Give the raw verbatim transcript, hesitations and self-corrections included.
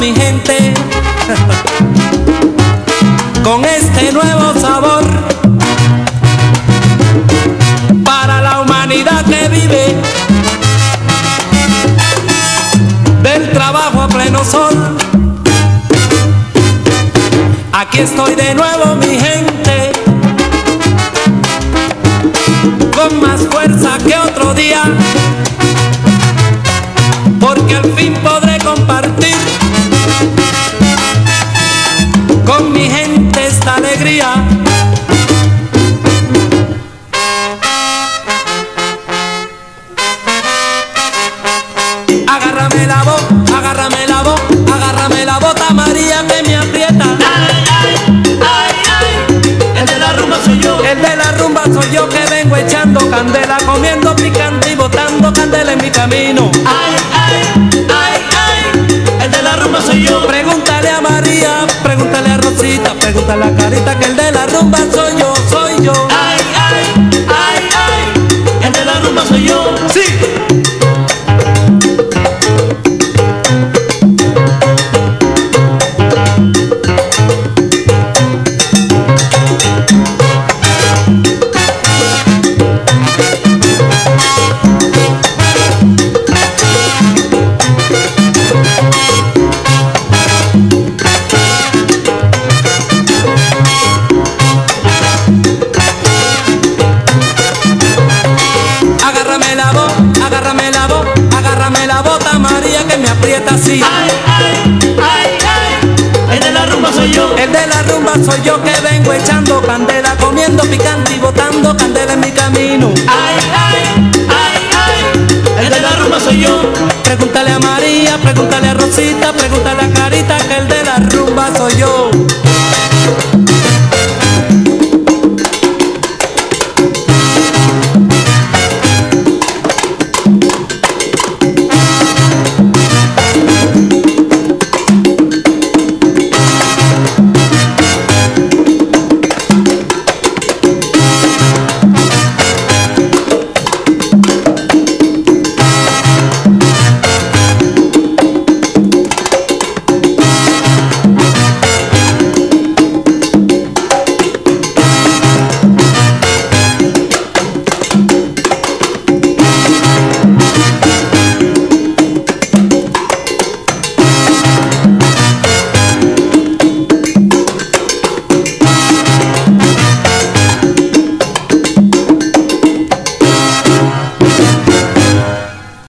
mi gente, con este nuevo sabor para la humanidad que vive del trabajo a pleno sol. Aquí estoy de nuevo, mi gente, con más fuerza que otro día, porque al fin podré compartir con mi gente esta alegría. Agárrame la voz, agárrame la voz, agárrame la bota María que me aprieta. Ay, ay, ay, ay, el de la rumba soy yo. El de la rumba soy yo que vengo echando candela, comiendo picante y botando candela en mi camino. Ay, ay, ay, ay, el de la rumba soy yo. Pregúntale a María, pregúntale a Rosita, pregúntale a Carita que el de la rumba soy yo, soy yo. Ay, ay, ay, ay, el de la rumba soy yo. Sí. Me aprieta así. Ay, ay, ay, ay, el de la rumba soy yo. El de la rumba soy yo que vengo echando candela, comiendo picante y botando candela en mi camino. Ay, ay, ay, ay, el de la rumba soy yo. Pregúntale a María, pregúntale a Rosita, pregúntale a Carita que el de